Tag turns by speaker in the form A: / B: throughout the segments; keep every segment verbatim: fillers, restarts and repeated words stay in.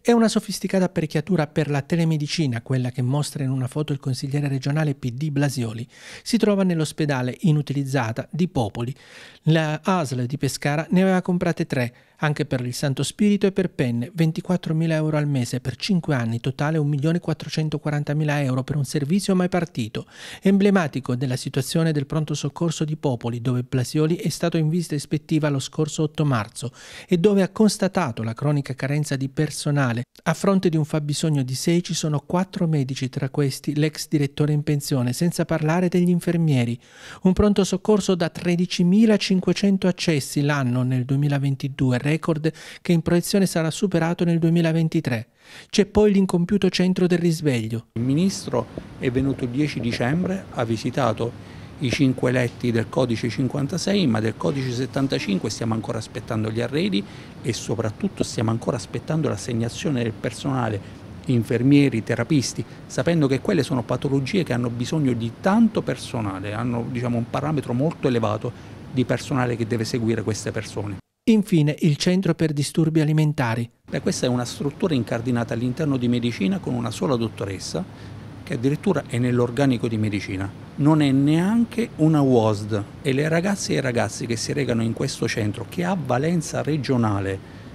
A: È una sofisticata apparecchiatura per la telemedicina, quella che mostra in una foto il consigliere regionale P D Blasioli. Si trova nell'ospedale inutilizzata di Popoli. La A S L di Pescara ne aveva comprate tre, anche per il Santo Spirito e per Penne, ventiquattromila euro al mese per cinque anni, totale un milione quattrocentoquarantamila euro per un servizio mai partito. Emblematico della situazione del pronto soccorso di Popoli, dove Blasioli è stato in visita ispettiva lo scorso otto marzo e dove ha constatato la cronica carenza di personale. A fronte di un fabbisogno di sei ci sono quattro medici, tra questi l'ex direttore in pensione, senza parlare degli infermieri. Un pronto soccorso da tredicimilacinquecento accessi l'anno nel duemilaventidue, record che in proiezione sarà superato nel duemilaventitré. C'è poi l'incompiuto centro del risveglio.
B: Il ministro è venuto il dieci dicembre, ha visitato i cinque letti del codice cinquantasei, ma del codice settantacinque stiamo ancora aspettando gli arredi e soprattutto stiamo ancora aspettando l'assegnazione del personale, infermieri, terapisti, sapendo che quelle sono patologie che hanno bisogno di tanto personale, hanno diciamo, un parametro molto elevato di personale che deve seguire queste persone.
A: Infine, il centro per disturbi alimentari.
B: Beh, questa è una struttura incardinata all'interno di medicina con una sola dottoressa, che addirittura è nell'organico di medicina. Non è neanche una U O S D e le ragazze e i ragazzi che si recano in questo centro, che ha valenza regionale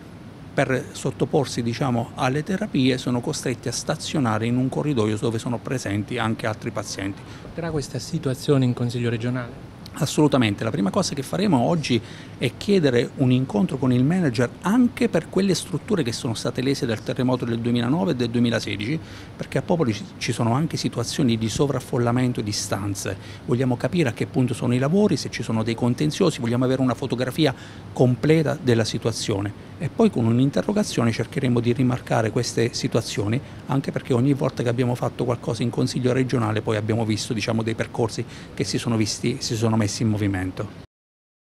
B: per sottoporsi diciamo, alle terapie, sono costretti a stazionare in un corridoio dove sono presenti anche altri pazienti.
A: Tra questa situazione in Consiglio regionale?
B: Assolutamente, la prima cosa che faremo oggi è chiedere un incontro con il manager anche per quelle strutture che sono state lese dal terremoto del duemilanove e del duemilasedici, perché a Popoli ci sono anche situazioni di sovraffollamento di stanze. Vogliamo capire a che punto sono i lavori, se ci sono dei contenziosi, vogliamo avere una fotografia completa della situazione e poi con un'interrogazione cercheremo di rimarcare queste situazioni, anche perché ogni volta che abbiamo fatto qualcosa in Consiglio regionale poi abbiamo visto diciamo, dei percorsi che si sono visti, si sono messi in movimento.